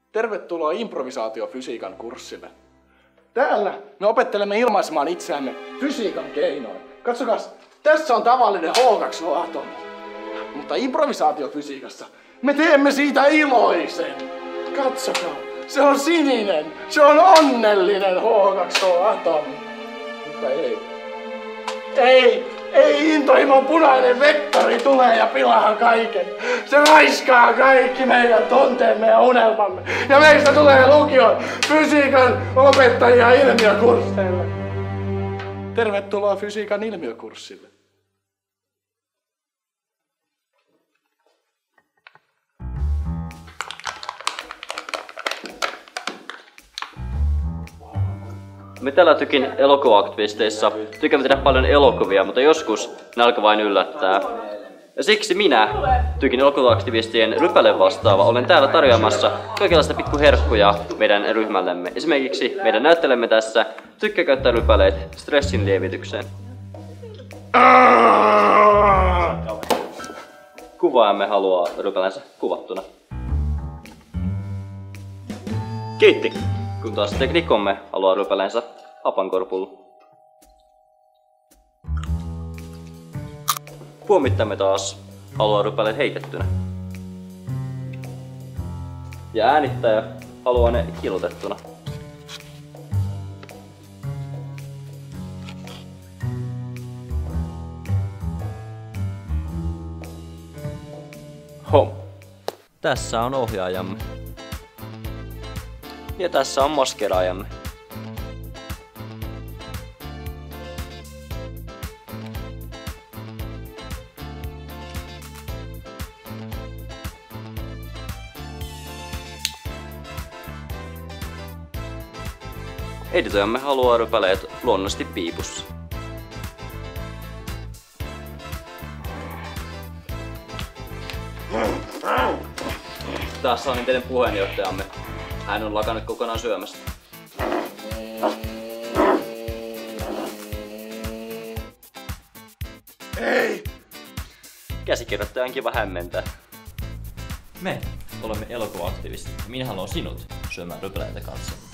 Tervetuloa improvisaatiofysiikan kurssille. Täällä me opettelemme ilmaisemaan itseämme fysiikan keinoin. Katsokas, tässä on tavallinen H2O-atomi. Mutta improvisaatiofysiikassa me teemme siitä iloisen. Katsokaa, se on sininen, se on onnellinen H2O-atomi. Mutta ei intohimon punainen vektori tulee ja pilaa kaiken. Se raiskaa kaikki meidän tunteemme ja unelmamme. Ja meistä tulee lukion fysiikan opettajia ilmiökursseille. Tervetuloa fysiikan ilmiökurssille. Me täällä Tykin elokuva-aktivisteissa tykkäämme tehdä paljon elokuvia, mutta joskus ne alkaa vain yllättää. Ja siksi minä, Tykin elokuva-aktivistien rypäle vastaava, olen täällä tarjoamassa kaikenlaista pikkuherkkuja meidän ryhmällemme. Esimerkiksi meidän näyttelemme tässä tykkää käyttää rypäleet stressin lievitykseen. Kuvaajamme haluaa rypäleensä kuvattuna. Kiitti. Kun taas teknikomme haluaa rypäleensä hapankorpulla. Puomittamme taas haluaa rypäleet heitettynä. Ja äänittäjä haluaa ne kilotettuna. Tässä on ohjaajamme. Ja tässä on maskeraajamme. Editoijamme haluaa rypäleet luonnollisesti piipussa. Tässä on teidän puheenjohtajamme. Hän on lakannut kokonaan syömästä. Ei! Käsikirjoittajan kiva hämmentää. Me olemme elokuva-aktivistit ja minä haluan sinut syömään rypäleitä kanssa.